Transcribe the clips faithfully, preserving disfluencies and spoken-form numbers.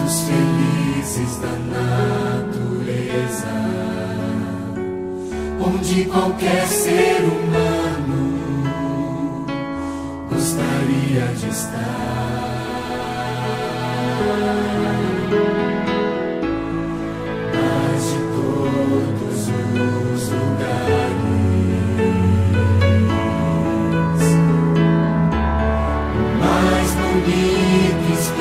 momentos felizes da natureza, onde qualquer ser humano gostaria de estar. Mas de todos os lugares, o mais bonito,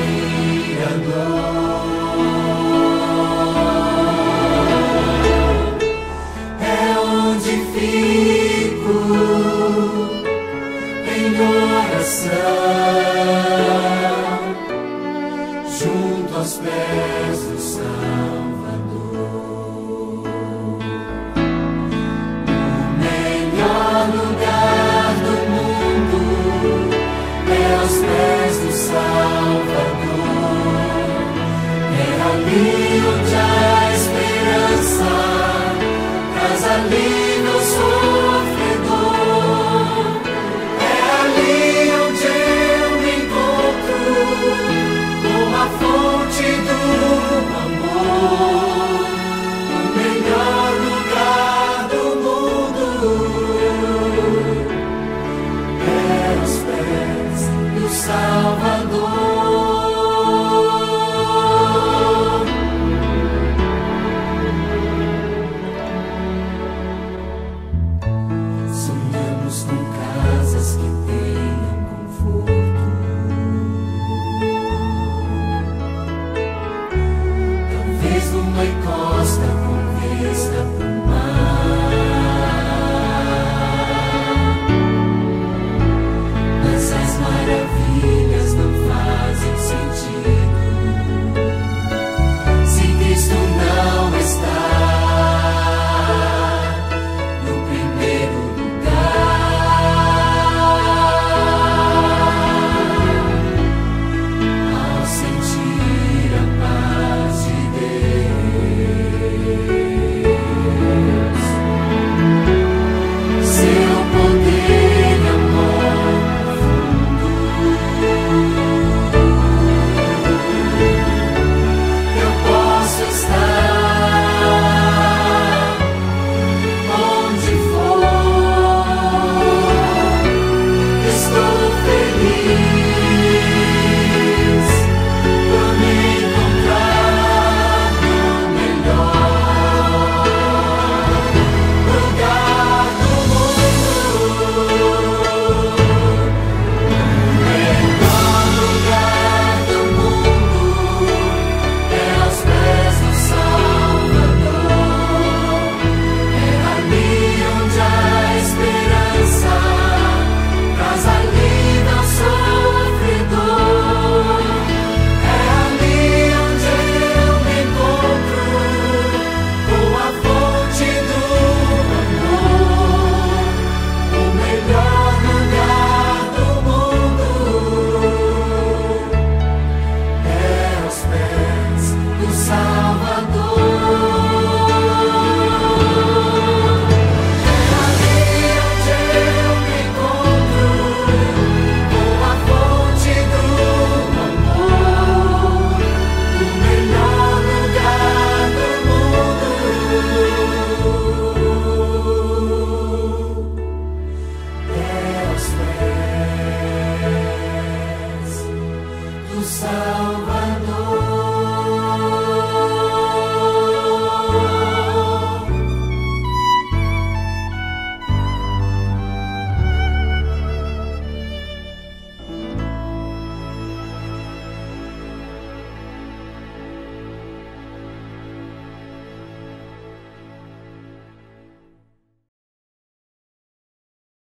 inspirador é onde fico em oração, junto aos pés do Salvador. O melhor lugar do mundo é aos pés do Salvador. É ali onde a esperança traz alívio ao sofredor. É ali onde eu me encontro com a fonte do amor. O melhor lugar do mundo é aos pés do Salvador. Sonhamos com casas que tenham conforto, talvez numa encosta com vista pro